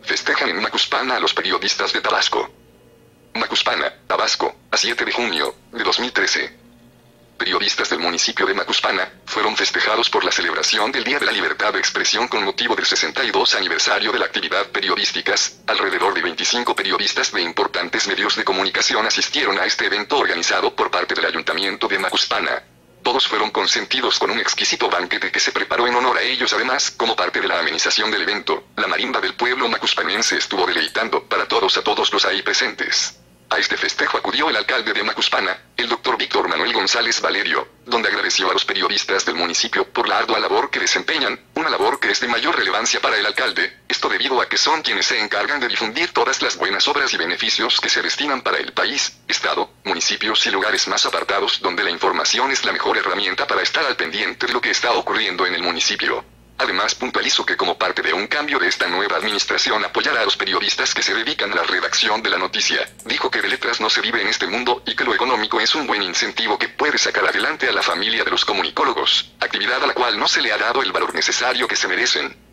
Festejan en Macuspana a los periodistas de Tabasco. Macuspana, Tabasco, a 7 de junio de 2013. Periodistas del municipio de Macuspana fueron festejados por la celebración del Día de la Libertad de Expresión con motivo del 62 aniversario de la actividad periodística. Alrededor de 25 periodistas de importantes medios de comunicación asistieron a este evento organizado por parte del Ayuntamiento de Macuspana. Todos fueron consentidos con un exquisito banquete que se preparó en honor a ellos. Además, como parte de la amenización del evento, la marimba del pueblo macuspanense estuvo deleitando a todos los ahí presentes. A este festejo acudió el alcalde de Macuspana, el doctor Víctor Manuel González Valerio, donde agradeció a los periodistas del municipio por la ardua labor que desempeñan, una labor que es de mayor relevancia para el alcalde, esto debido a que son quienes se encargan de difundir todas las buenas obras y beneficios que se destinan para el país, estado, municipios y lugares más apartados donde la información es la mejor herramienta para estar al pendiente de lo que está ocurriendo en el municipio. Además, puntualizó que como parte de un cambio de esta nueva administración apoyará a los periodistas que se dedican a la redacción de la noticia. Dijo que de letras no se vive en este mundo y que lo económico es un buen incentivo que puede sacar adelante a la familia de los comunicólogos, actividad a la cual no se le ha dado el valor necesario que se merecen.